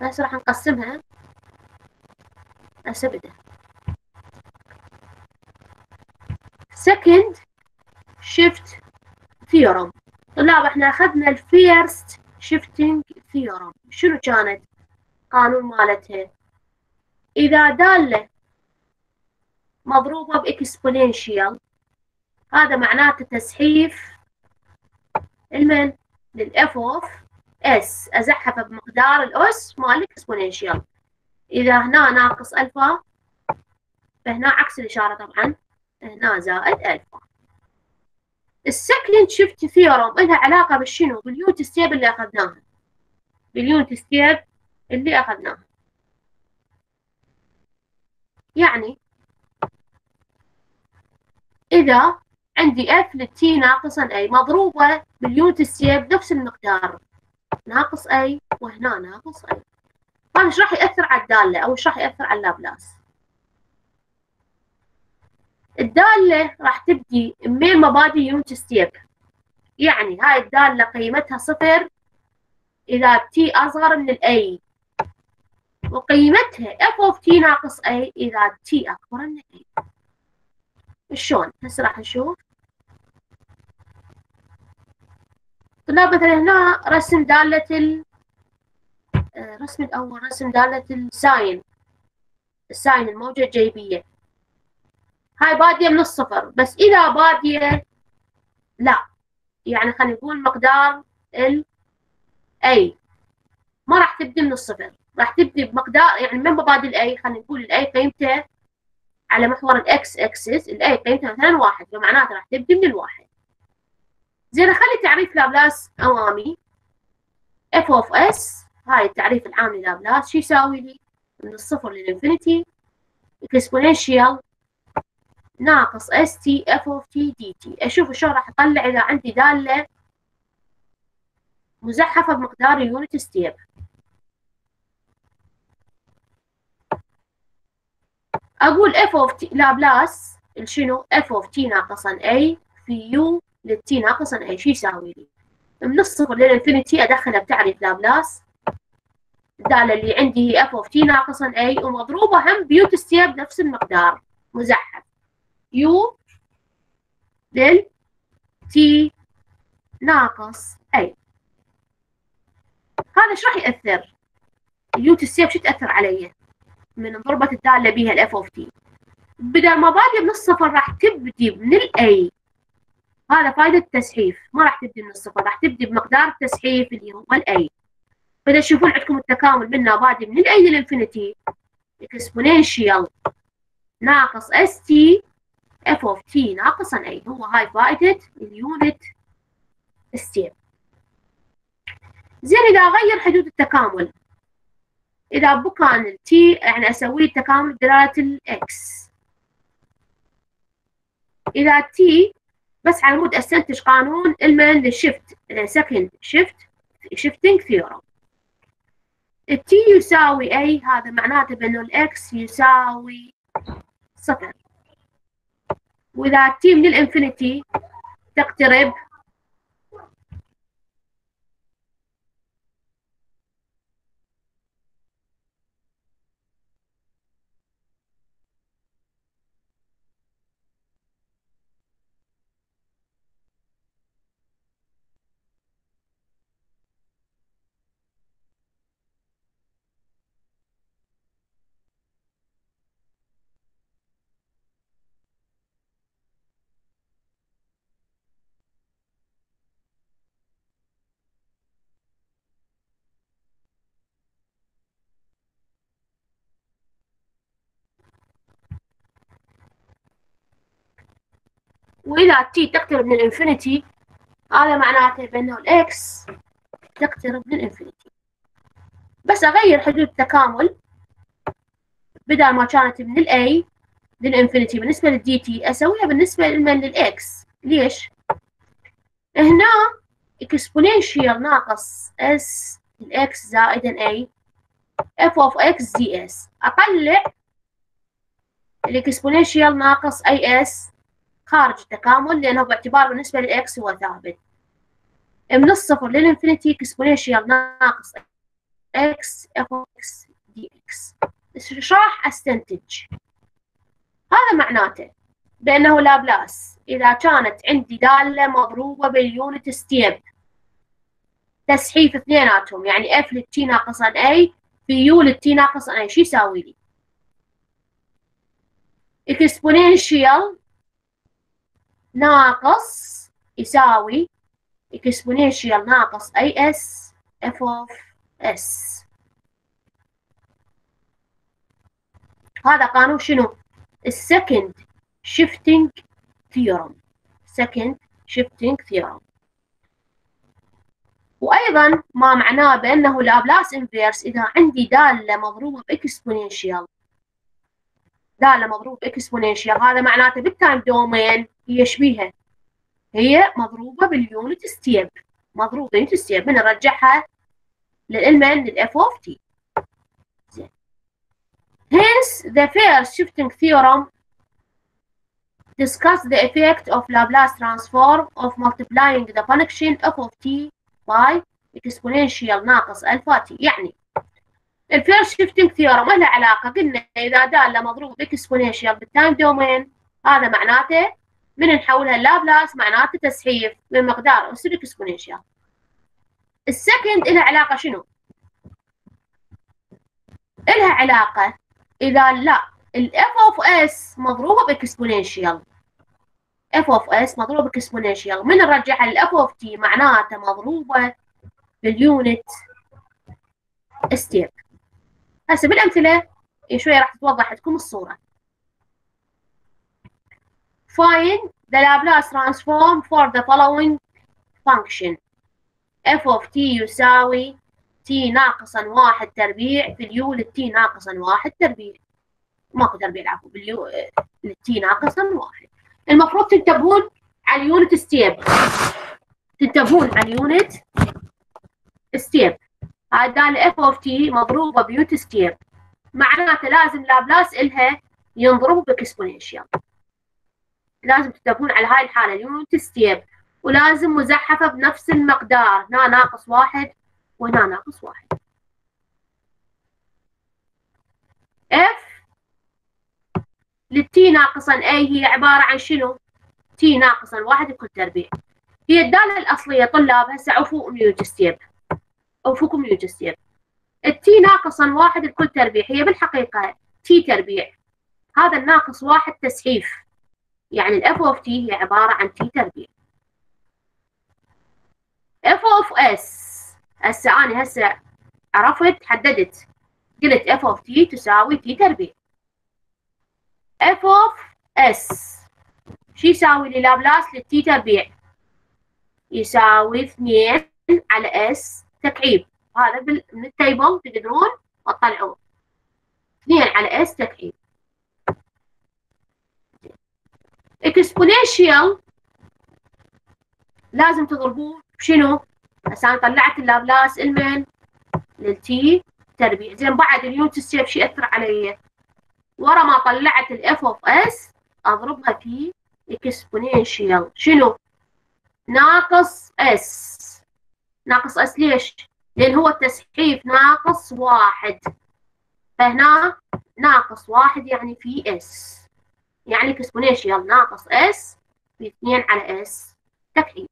هسه راح نقسمها هسه بدأ. second shift theorem. طلاب احنا اخذنا الفيرست shifting theorem. شنو كانت قانون مالتها؟ اذا دالة مضروبة باكسبوننشيال هذا معناته تزحيف المن للاف اوف اس، ازحفه بمقدار الاس مال الاكسبوننشيال. اذا هنا ناقص الفا فهنا عكس الاشاره طبعا، هنا زائد الفا. السكند شيفت ثيورم لها علاقه بالشنو؟ باليونت ستيب اللي اخذناها، باليونت ستيب اللي اخذناها. يعني اذا عندي اف للتي ناقصا اي مضروبه باليونت ستيب نفس المقدار ناقص اي وهنا ناقص اي، هذا ايش راح ياثر على الداله او ايش راح ياثر على اللابلاس؟ الداله راح تبدي من مبادئ يونت ستيب، يعني هاي الداله قيمتها صفر اذا تي اصغر من الاي، وقيمتها اف اوف تي ناقص اي اذا تي اكبر من اي. شلون؟ هسه راح نشوف. طلاب مثلا هنا رسم دالة الرسم الأول رسم دالة الساين الموجة الجيبية. هاي بادية من الصفر، بس إذا بادية لا، يعني خلينا نقول مقدار ال A ما راح تبدي من الصفر، راح تبدي بمقدار يعني من مبادئ ال A، خلينا نقول ال A قيمته على محور الإكس إكسس، ال A قيمته مثلا واحد، فمعناته راح تبدي من الواحد. زين خلي تعريف لابلاس أمامي. اف اوف اس هاي التعريف العام للابلاس شو يساوي لي؟ من الصفر للانفينيتي اكسبوننشيال ناقص اس تي اف اوف تي دي تي. اشوف شلون راح اطلع اذا عندي داله مزحفه بمقدار اليونت ستيب. اقول اف اوف تي لابلاس شنو؟ اف اوف تي ناقصا اي في يو للتي ناقصا اي شو يساوي لي؟ من الصفر للانفينيتي ادخلها بتعريف لابلاس. الداله اللي عندي هي اف اوف تي ناقصا اي ومضروبه هم بيوت ستيب نفس المقدار مزحف يو لل تي ناقص اي. هذا ايش راح ياثر؟ اليوت ستيب شو تاثر علي من ضربه الداله بها الاف اوف تي؟ بدل ما بادئ من الصفر راح تبدي من الاي. هذا فائده التزحيف، ما راح تبدي من الصفر، راح تبدي بمقدار التزحيف اللي هو الاي. فاذا تشوفون عندكم التكامل منه بادئ من الاي للانفينيتي اكسبوننشيال ناقص اس تي اف اوف تي ناقصا اي، هو هاي فائده اليونت ستيب. زين اذا اغير حدود التكامل، اذا بكان التي يعني اسوي التكامل بدلاله الاكس، اذا تي بس على مود استنتج قانون المن للشيفت سكند شيفتنج ثيورم. التي يساوي اي، هذا معناته بانه الاكس يساوي صفر، واذا تي من الانفينيتي تقترب واذا تي تقترب من الانفينيتي هذا معناته بانه الاكس تقترب من الانفينيتي. بس اغير حدود التكامل، بدل ما كانت من الاي للانفينيتي بالنسبه للدي تي اسويها بالنسبه للاكس. ليش؟ هنا اكسبوننشيال ناقص اس الاكس زائدا اي اف اوف اكس دي اس، اطلع الاكسبوننشيال ناقص اي اس خارج التكامل لانه باعتبار بالنسبه للاكس هو ثابت. من الصفر للانفينيتي اكسبوننشيال ناقص x f of x dx. ايش راح استنتج؟ هذا معناته بأنه لابلاس إذا كانت عندي دالة مضروبة باليونت ستيب تسحيف اثنيناتهم، يعني f للتي ناقصا a في u للتي ناقصا a، شو يساوي لي؟ اكسبوننشيال ناقص يساوي اكسبوننشيال ناقص as f of s. هذا قانون شنو؟ السكند شيفتنج ثيورم. سكند شيفتنج ثيورم. وأيضا ما معناه بأنه لابلاس انفيرس إذا عندي دالة مضروبة بإكسبوننشيال، دالة مضروبة بإكسبوننشيال، هذا معناته بالتايم دومين هي شبيهة، هي مضروبة باليونت ستيب، مضروبة باليونت ستيب، بنرجعها للإلمن للإف أوف تي. Hence, the first shifting theorem discuss the effect of Laplace transform of multiplying the function f of t by exponential ناقص ألفا t. يعني الفيرست شيفتنج ثيورم ما له علاقة، قلنا إذا دالة مضروبة باكسبوننشيال بالتايم دومين هذا معناته من نحولها لابلاس معناته تسحيف من مقدار أس الاكسبوننشيال. السكند لها علاقة شنو؟ لها علاقة إذا لا الاف اوف اس مضروبة باكسبوننشيال، اف اوف اس مضروبة باكسبوننشيال، من نرجعها للاف اوف تي معناته مضروبة باليونت ستيب. هسه بالأمثلة شوية راح تتوضح لكم الصورة. Find the Laplace transform for the following function. f of t يساوي t ناقصا 1 تربيع في اليو للتي ناقصا 1 تربيع. ماكو تربيع العفو، باليو للتي ناقصا 1. المفروض تنتبهون على اليونت ستيب، تنتبهون على اليونت ستيب. هاي الدالة f of t مضروبة بيونت ستيب، معناته لازم لابلاس إلها ينضرب باكسبوننشيال. لازم تنتبهون على هاي الحالة اليونت ستيب، ولازم مزحفة بنفس المقدار، هنا ناقص 1 وهنا ناقص 1. f للتي ناقصا a هي عبارة عن شنو؟ t ناقصا 1 بكل تربيع. هي الدالة الأصلية طلاب هسه عفوا يونت ستيب، عفوكم يونت ستيب. التي ناقصا 1 بكل تربيع هي بالحقيقة t تربيع، هذا الناقص 1 تسحيف، يعني الاف اوف تي هي عبارة عن t تربيع. اف اوف اس هسه أنا هسه عرفت حددت، قلت اف اوف تي تساوي t تربيع. اف اوف اس شو يساوي لي لابلاس للتي تربيع؟ يساوي 2 على اس تكعيب. هذا من التيبل تقدرون تطلعون 2 على اس تكعيب. اكسبوننشيال لازم تضربوه بشنو؟ هسه انا طلعت اللابلاس المن للتي تربيع. زين بعد اليونت ستيب شو ياثر علي؟ ورا ما طلعت الاف اوف اس اضربها في اكسبوننشيال شنو؟ ناقص اس. ناقص اس ليش؟ لان هو التسحيف ناقص 1، فهنا ناقص 1 يعني في اس، يعني اكسبوننشيال ناقص اس في 2 على اس تكعيب.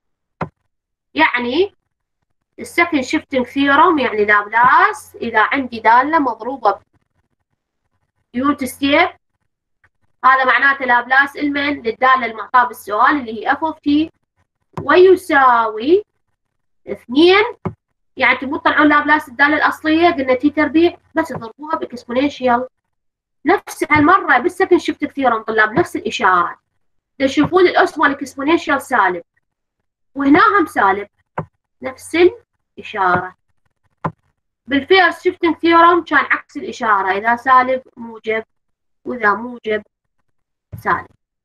يعني السكند شيفتنج ثيورم يعني لابلاس اذا عندي داله مضروبه بيونت ستيب، هذا معناته لابلاس المن للداله المعطاه بالسؤال اللي هي اف اوف تي ويساوي 2. يعني تبون تطلعون لابلاس الداله الاصليه قلنا تي تربيع، بس تضربوها باكسبوننشيال. نفس هالمره بالسكند شيفتنج ثيورم طلاب نفس الاشاره، تشوفون الاس مال الاكسبوننشيال سالب وهنا هم سالب، نفس الإشارة. بالفيرست شيفتنج ثيورم كان عكس الإشارة، إذا سالب موجب وإذا موجب سالب.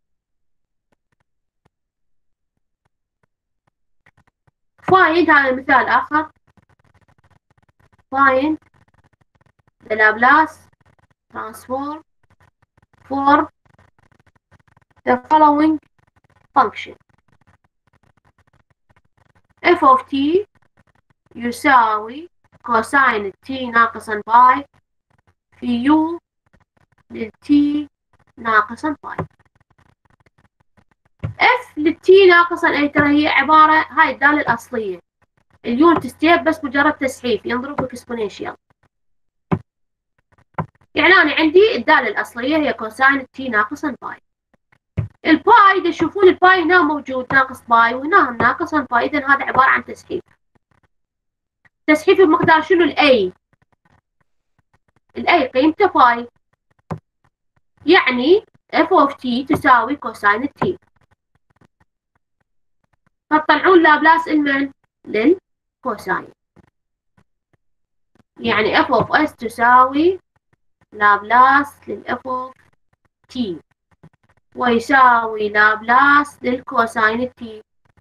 find هذا مثال آخر. find the Laplace transform for the following function. f of t يساوي كوساين تي ناقصا باي في يو للتي ناقصا باي. اف للتي ناقصا اي ترى هي عبارة هاي الدالة الأصلية، اليونت ستيب بس مجرد تسحيف ينضرب اكسبوننشال. يعني أنا عندي الدالة الأصلية هي كوساين تي ناقصا باي. الباي تشوفون الباي هنا موجود ناقص باي وهنا ناقصا باي، إذا هذا عبارة عن تسحيف. تسحيف بمقدار شنو؟ الاي. الاي قيمته باي، يعني اف اوف تي تساوي كوساين تي. فتطلعون لابلاس المن؟ للكوساين. يعني اف اوف اس تساوي لابلاس للاف اوف تي ويساوي لابلاس للكوساين تي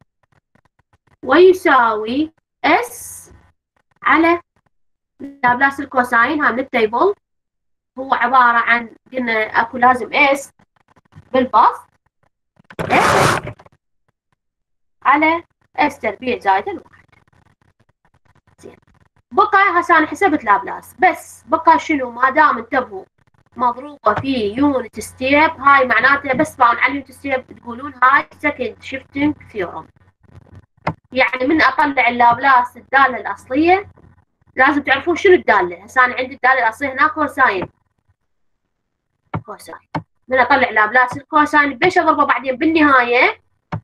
ويساوي اس على لابلاس الكوساين. ها من التيبل هو عبارة عن قلنا اكو لازم اس بالبسط اس على اس تربيع زائد الواحد. زين بقى هسه انا حسبت لابلاس، بس بقى شنو؟ ما دام انتبهوا مضروبة في يونت ستيب، هاي معناتها بس باون على اليونت ستيب تقولون هاي سكند شيفتنج ثيورم. يعني من اطلع اللابلاس الدالة الأصلية لازم تعرفون شنو الدالة. هسه انا عندي الدالة الأصلية هنا كوساين. كوساين من اطلع لابلاس الكوساين بيش اضربه بعدين بالنهاية؟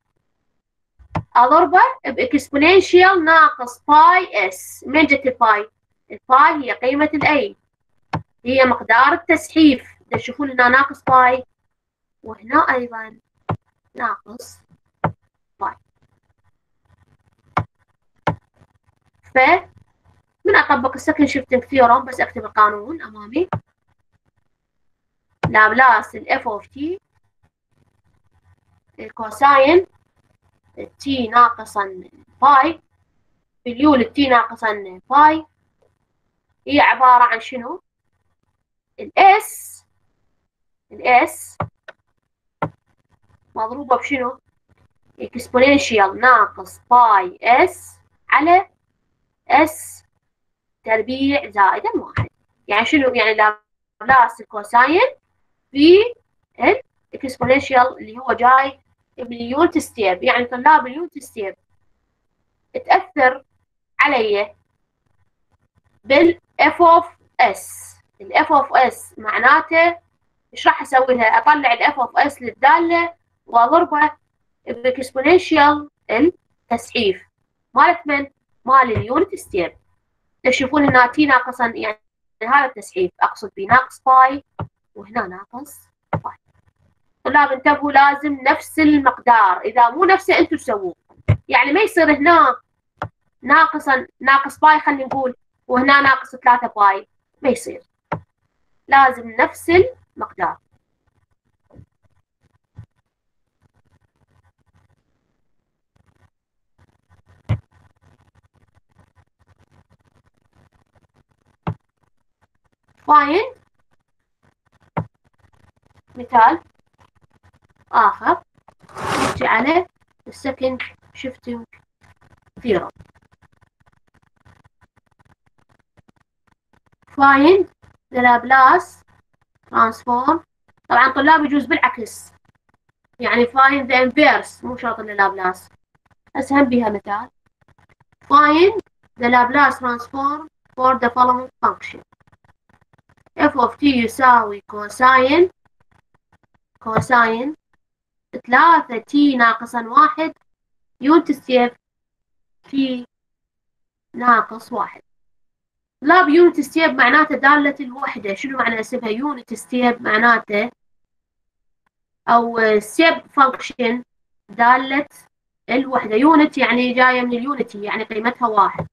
اضربه باكسبوننشال ناقص باي اس. من جت الباي؟ الباي هي قيمة الاي، هي مقدار التسحيف. تشوفون هنا ناقص باي وهنا ايضا ناقص باي. فمن اطبق السكند شيفتنج ثيورم بس اكتب القانون امامي. لابلاس الاف اوف تي الكوساين تي ناقصا باي باليو للتي ناقصا باي هي عبارة عن شنو؟ الاس مضروبة بشنو؟ اكسبوننشال ناقص باي اس على اس تربيع زائد الواحد. يعني شنو؟ يعني لابلاس الكوساين في الاكسبوننشال اللي هو جاي باليونت ستيب. يعني طلاب اليونت ستيب تأثر علي بالاف اوف اس. الاف اوف اس معناته ايش راح اسوي لها؟ اطلع الاف اوف اس للداله واضربها بالاكسبوننشال التسحيف مالت من؟ مال اليونت ستيب. تشوفون هنا تي ناقصا، يعني هذا التسحيف اقصد به ناقص باي وهنا ناقص باي. طلاب انتبهوا لازم نفس المقدار، اذا مو نفسه انتم تسووه. يعني ما يصير هنا ناقص باي خلينا نقول وهنا ناقص 3 باي، ما يصير، لازم نفس المقدار. فاين مثال آخر نجي على السكند شيفتنج ثيورم. find the Laplace transform. طبعا طلاب يجوز بالعكس، يعني find the inverse مو شرط اللابلاس. أسهم بها مثال find the Laplace transform for the following function. f of t يساوي كوساين 3 t ناقصا 1 يونت ستيب t ناقص 1. لاب يونت ستيب معناته دالة الوحدة. شنو معنى اسمها يونت ستيب؟ معناته او ستيب فانكشن دالة الوحدة. يونت يعني جاية من اليونتي، يعني قيمتها 1.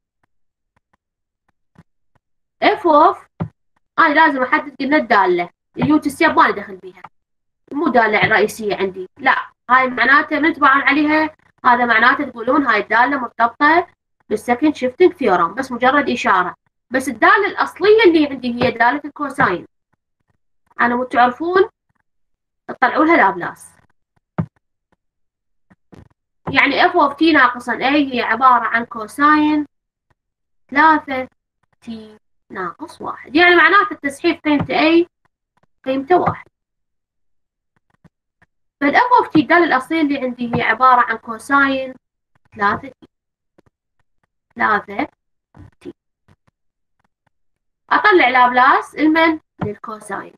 اف اوف انا لازم احدد قلنا الدالة. اليونت ستيب ما دخل بيها، مو دالة رئيسية عندي، لا هاي معناته من تبعون عليها هذا معناته تقولون هاي الدالة مرتبطة بالسكند شيفتنج ثيورم، بس مجرد اشارة. بس الدالة الأصلية اللي عندي هي دالة الكوساين. أنا مو تعرفون تطلعوا لها لابلاس. يعني اف اوف تي ناقصا اي هي عبارة عن كوساين 3 تي ناقص 1. يعني معناته التسحيف قيمته A قيمته 1. فالإف أوف تي الدالة الأصلية اللي عندي هي عبارة عن كوساين 3 تي. 3 تي. أطلع لابلاس المن للكوساين.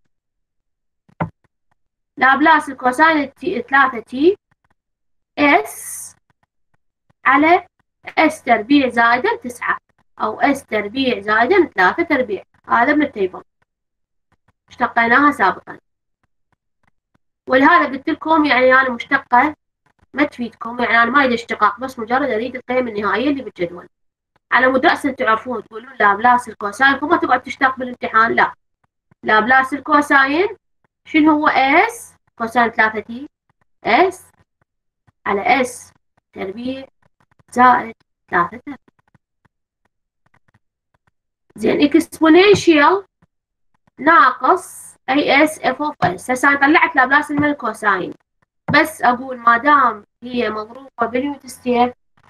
لابلاس الكوساين 3 تي اس على اس تربيع زائدا 9 أو اس تربيع زائدا 3 تربيع. هذا من التيبل اشتقيناها سابقا. ولهذا قلت لكم يعني أنا مشتقة ما تفيدكم، يعني أنا ما أريد اشتقاق، بس مجرد أريد القيم النهائية اللي بالجدول. على مود رأسا تعرفون تقولون لابلاس الكوساين، فما تقعد تشتق بالامتحان، لا. لابلاس الكوساين شنو هو؟ اس كوساين 3 تي اس على اس تربيع زائد 3 تربيع. زين اكسبوننشيال ناقص اي اس اف اوف اس. هسه انا طلعت لابلاس من الكوساين، بس اقول ما دام هي مضروبه باليونت ستيب،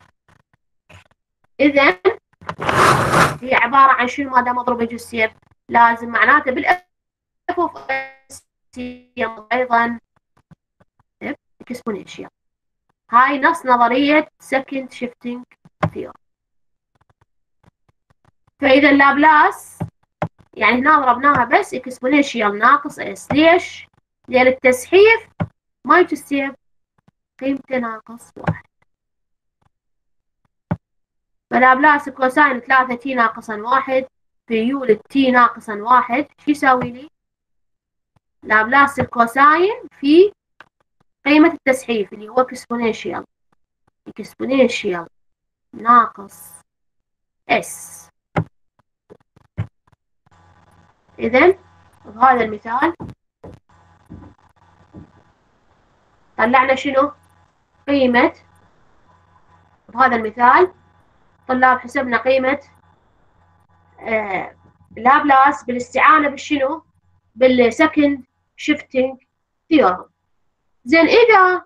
اذا هي عباره عن شنو؟ ما دام مضروبه باليونت ستيب لازم معناته بالاف اوف اس هي ايضا اكسبوننشيال. هاي نص نظريه سكند شيفتنج ثيوري. فاذا لابلاس يعني هنا ضربناها بس اكسبوننشيال ناقص اس. ليش؟ لان التسحيف ما يجسيب قيمته ناقص 1. فلابلاس كوساين 3 تي ناقصا 1 في يولد تي ناقصا 1 شو يساوي لي؟ لابلاس الكوساين في قيمة التسحيف اللي هو اكسبوننشيال ناقص اس. إذا بهذا المثال طلعنا شنو؟ قيمة، بهذا المثال طلاب حسبنا قيمة لابلاس بالاستعانة بالشنو؟ بالسكند شيفتنج ثيورم. زين إذا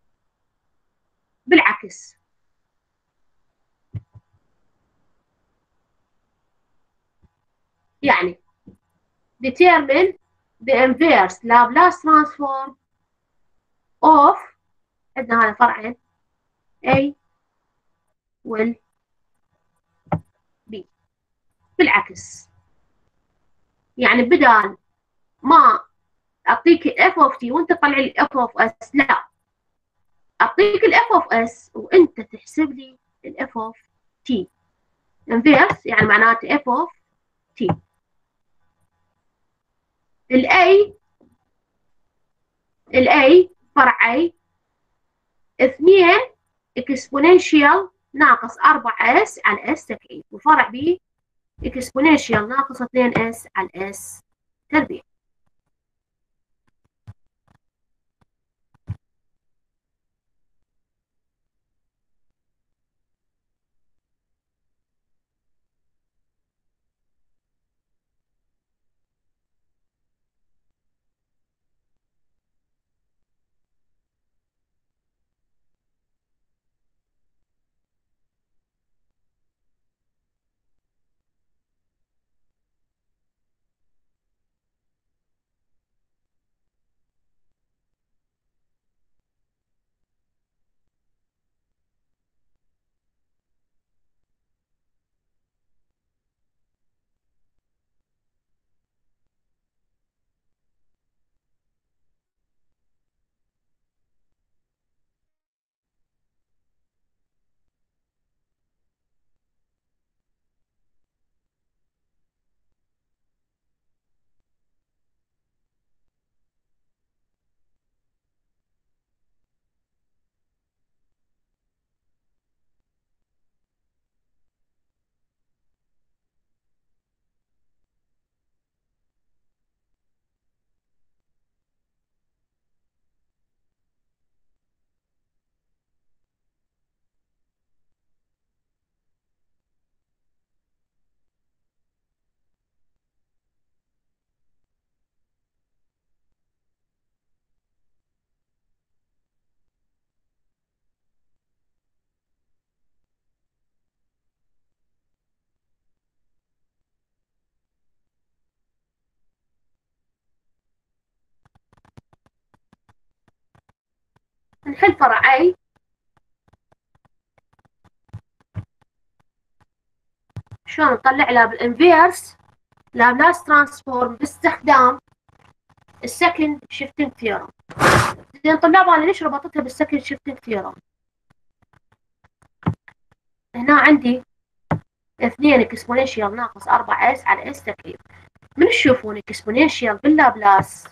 بالعكس، يعني determine the inverse Laplace transform of، عندنا هذا فرعين A وال B. بالعكس، يعني بدال ما أعطيك ال F of T وأنت تطلع لي F of S، لا، أعطيك ال F of S وأنت تحسب لي ال F of T. inverse يعني معناته F of T. ال A فرعي 2 اكسبوننشيال ناقص 4s على s تكعيب، وفرع B اكسبوننشيال ناقص 2s على s تربيع. نحل فرع A. شلون نطلع له بالانفيرس لابلاس ترانسفورم باستخدام السكند شيفتنج ثيورم. زين طلاب انا ليش ربطتها بالسكند شيفتنج ثيورم؟ هنا عندي 2 اكسبوننشال ناقص 4 اس على اس تكعيب. من تشوفون اكسبوننشال باللابلاس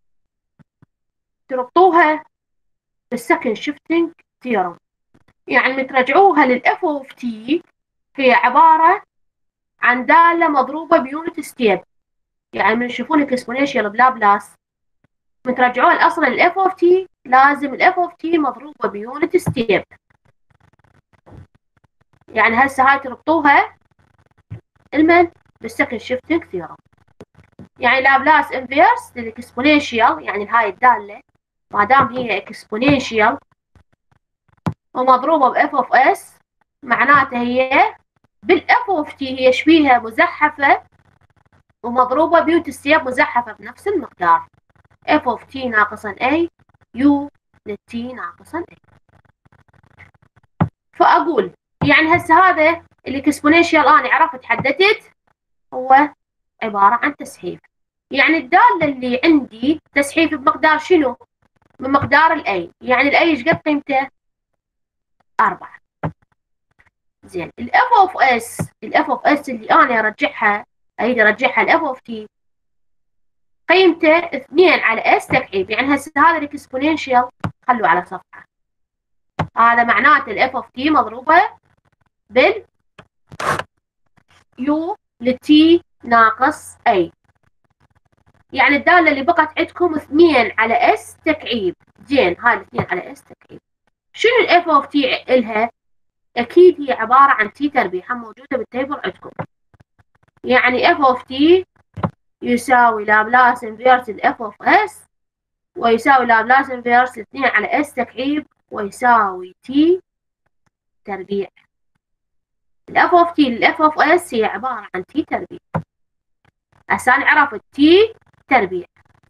تربطوها بالسكند شيفتنج ثيورم، يعني ترجعوها للاف اوف تي هي عباره عن داله مضروبه بيونت ستيب. يعني من تشوفون اكسبوننشال بلابلاس من ترجعوها لاصل الاف اوف تي لازم الاف اوف تي مضروبه بيونت ستيب. يعني هسه هاي تربطوها المن بالسكند شيفتنج ثيورم. يعني لابلاس انفيرس للاكسبوننشال، يعني هاي الداله ما دام هي اكسبوننشال ومضروبه باف اوف اس معناته هي بالاف اوف تي هي شبيهه مزحفه ومضروبه بيونت ستيب مزحفه بنفس المقدار اف اوف تي ناقصا اي يو للتي ناقصا اي. فاقول يعني هسه هذا الاكسبوننشال انا عرفت حددت هو عباره عن تسحيب. يعني الداله اللي عندي تسحيب بمقدار شنو؟ بمقدار الاي. يعني الاي ايش قد قيمته؟ 4. زين الاف اوف اس اللي انا ارجعها اريد ارجعها الاف اوف تي قيمته 2 على اس تكعيب. يعني هسه هذا الاكسبوننشال خلوه على صفحه، هذا معناته الاف اوف تي مضروبه بال يو للتي ناقص اي. يعني الداله اللي بقت عندكم 2 على اس تكعيب. زين هاي 2 على اس تكعيب شنو الاف اوف تي الها؟ اكيد هي عباره عن تي تربيع موجوده بالتيبل عندكم. يعني اف اوف تي يساوي لابلاس انفيرس الاف اوف اس ويساوي لابلاس انفيرس 2 على اس تكعيب ويساوي تي تربيع. الاف اوف تي للاف اوف اس هي عباره عن تي تربيع. هسه انا عرفت تي تربيع.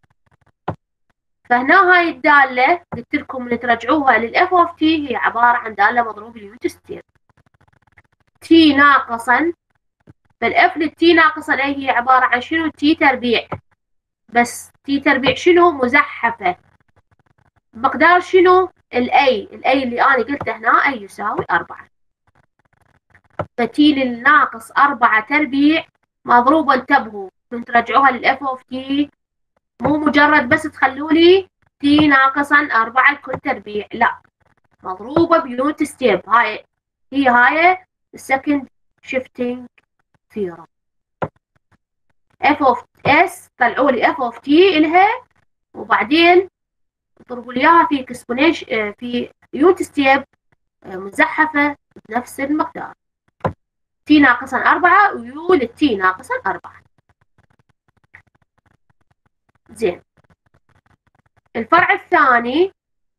فهنا هاي الداله قلت لكم من ترجعوها للاف اوف تي هي عباره عن داله مضروبه بيونت ستيب. تي ناقصا فالاف للتي ناقصا اي هي عباره عن شنو؟ تي تربيع. بس تي تربيع شنو؟ مزحفه. مقدار شنو؟ الاي اللي انا قلته هنا اي يساوي 4. فتي للناقص 4 تربيع مضروبه، انتبهوا من ترجعوها للاف اوف تي مو مجرد بس تخلوا لي تي ناقصا 4 الكل تربيع، لا مضروبه بيونت ستيب. هاي السكند شيفتنج ثيورم. اف اوف اس طلعوا لي اف اوف تي الها وبعدين اضربوا لي اياها في اكسبوننش في يونت ستيب مزحفه بنفس المقدار تي ناقصا 4 ويو للتي ناقصا 4. زين الفرع الثاني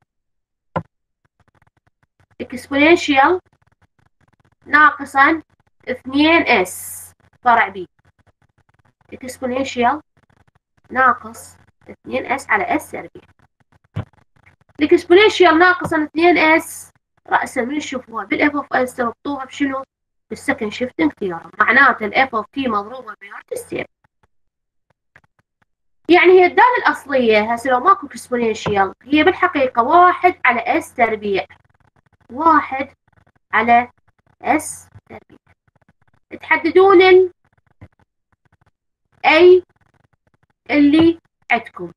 اكسبوننشال ناقصا 2 اس فرع بي. اكسبوننشال ناقص 2 اس على اس تربيع. الاكسبوننشال ناقصا 2 اس رأسا من تشوفوها بالاف اوف اس تربطوها بشنو؟ بالسكند شيفتنج ثيورم. معناته الاف اوف تي مضروبه بيونت ستيب. يعني هي الدالة الأصلية هسه لو ماكو اكسبوننشال هي بالحقيقة 1 على اس تربيع. 1 على اس تربيع. تحددون ال A اللي عندكم.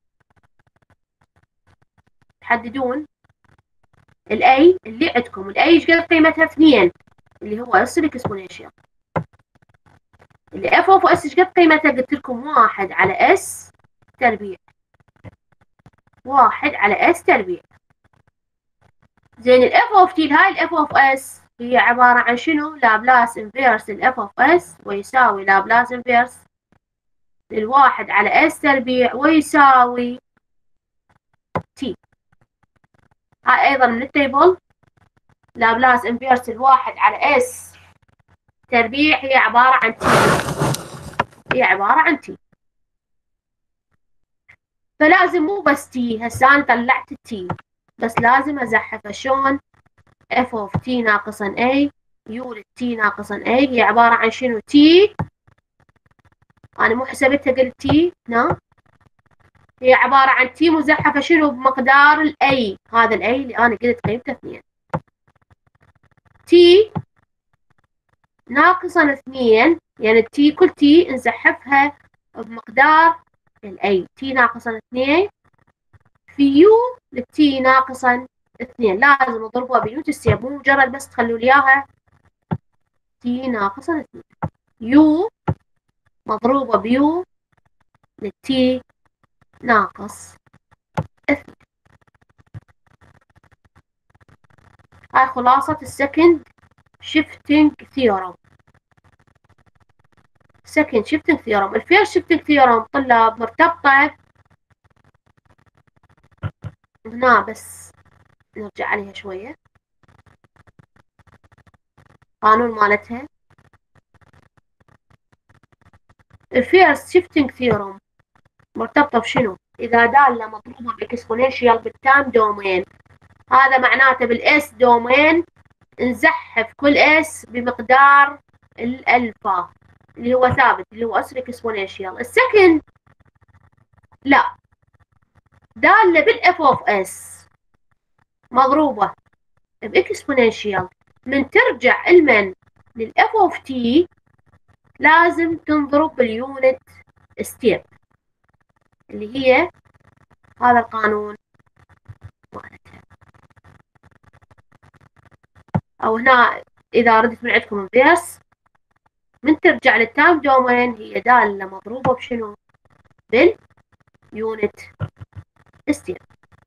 تحددون ال A اللي عندكم. ال A ايش قد قيمتها؟ 2 اللي هو اس الاكسبوننشال. اللي اف اوف اس ايش قد قيمتها؟ قلت لكم 1 على اس تربيع. 1 على اس تربيع. زين الاف اوف تي هاي الاف اوف اس هي عبارة عن شنو؟ لابلاس انفيرس الاف اوف اس ويساوي لابلاس انفيرس للواحد على اس تربيع ويساوي تي. هاي ايضا من التيبل لابلاس انفيرس الواحد على اس تربيع هي عبارة عن تي. هي عبارة عن تي. فلازم مو بس تي. هسه انا طلعت التي بس لازم ازحفه. شلون؟ اف اوف تي ناقصا اي يونت تي ناقصا اي هي عبارة عن شنو؟ تي، انا مو حسبتها قلت تي هنا، هي عبارة عن تي مزحفة شنو؟ بمقدار الاي، هذا الاي اللي انا قلت قيمته 2. تي ناقصا 2 يعني التي كل تي نزحفها بمقدار الاي، تي ناقصا 2 في يو للتي ناقصا 2 لازم نضربها بيونت ستيب، مو مجرد بس تخلوا لي اياها تي ناقصا 2. يو مضروبة بيو للتي ناقص 2. هاي خلاصة السكند شيفتنج ثيورم. سكند شيفتنج ثيورم. الفيرست شيفتنج ثيورم طلاب مرتبطة هنا، بس نرجع عليها شوية. قانون مالتها الفيرست شيفتنج ثيورم مرتبطة بشنو؟ إذا دالة مضروبة بإكسبوننشيال بالتايم دومين، هذا معناته بالإس دومين نزحف كل إس بمقدار الألفا اللي هو ثابت اللي هو أس إكسبوننشيال. السكند لا، دالة بالإف أوف إس مضروبة بإكسبوننشيال، من ترجع المن للإف أوف تي لازم تنضرب باليونت ستيب اللي هي هذا القانون مالتها. او هنا اذا ردت من عندكم الفيرس من ترجع للتايم دومين هي دالة مضروبة بشنو؟ باليونت ستيب.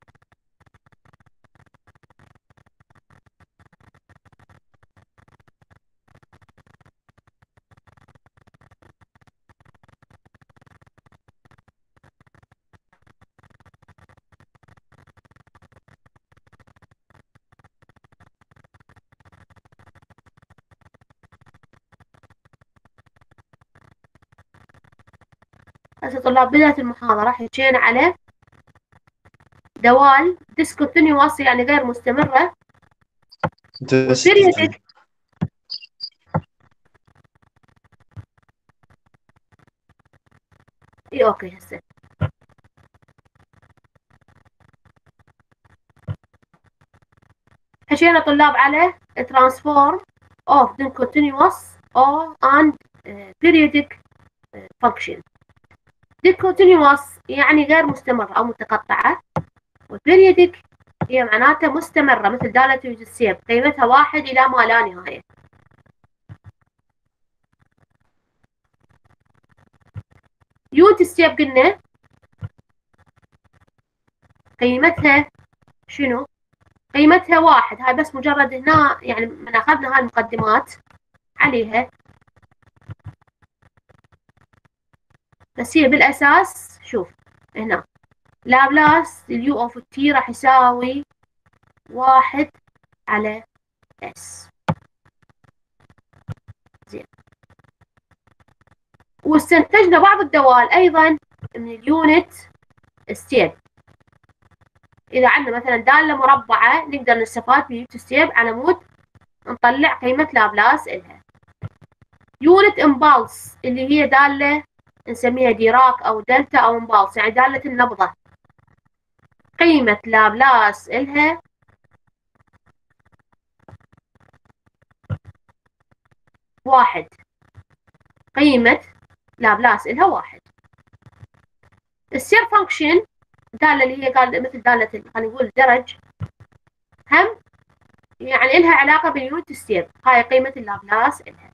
هسه طلاب بداية المحاضرة حكينا على دوال discontinuous يعني غير مستمرة، والبيريودك اي اوكي. هسه حكينا طلاب على transform of discontinuous or and periodic function. discontinuous يعني غير مستمرة أو متقطعة، والبيريودك هي معناتها مستمرة مثل دالة الجسيم قيمتها 1 إلى ما لا نهاية. يونت ستيب قلنا قيمتها شنو؟ قيمتها 1. هاي بس مجرد هنا يعني من أخذنا هاي المقدمات عليها، بس هي بالأساس شوف هنا لابلاس اليو اوف تي راح يساوي 1 على اس. زين، واستنتجنا بعض الدوال أيضا من اليونت ستيب. إذا عندنا مثلا دالة مربعة نقدر نستفاد من اليونت ستيب على مود نطلع قيمة لابلاس إلها. يونت امبالس اللي هي دالة نسميها ديراك أو دلتا أو امبالس يعني دالة النبضة، قيمة لابلاس إلها 1. قيمة لابلاس إلها 1. السير فانكشن دالة اللي هي قال مثل دالة خلينا نقول درج، هم يعني إلها علاقة باليونت ستيب، هاي قيمة اللابلاس إلها.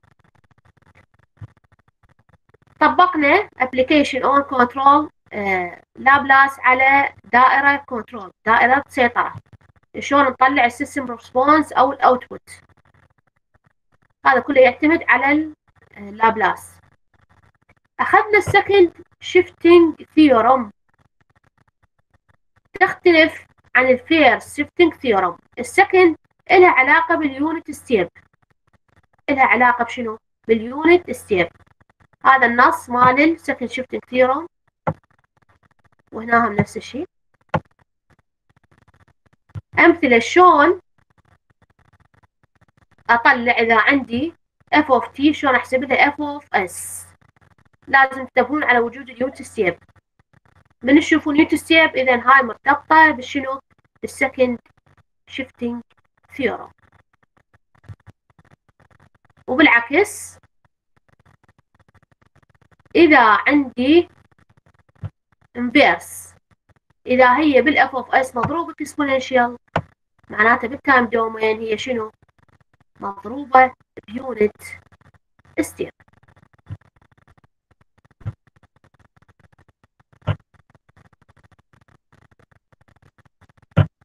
طبقنا application on control لابلاس على دائرة كنترول، دائرة سيطرة، شلون نطلع السيستم ريسبونس أو الأوتبوت. هذا كله يعتمد على اللابلاس. أخذنا السكند شيفتنج ثيورم، تختلف عن الفيرست شيفتنج ثيورم. السكند إلها علاقة باليونت ستيب، إلها علاقة بشنو؟ باليونت ستيب. هذا النص مال السكند شيفتنج ثيورم، وهنا هم نفس الشيء. أمثلة شلون أطلع إذا عندي f of t، شلون أحسب لها f of s. لازم تنتبهون على وجود نيوتن ستيب. من تشوفون نيوتن ستيب إذا هاي مرتبطة بشنو؟ بالسكند شيفتنج ثيورم. وبالعكس إذا عندي انفيرس، إذا هي بالاف اوف اس مضروبة اكسبوننشال، معناته بالتايم دومين هي شنو؟ مضروبة بيونت ستيب.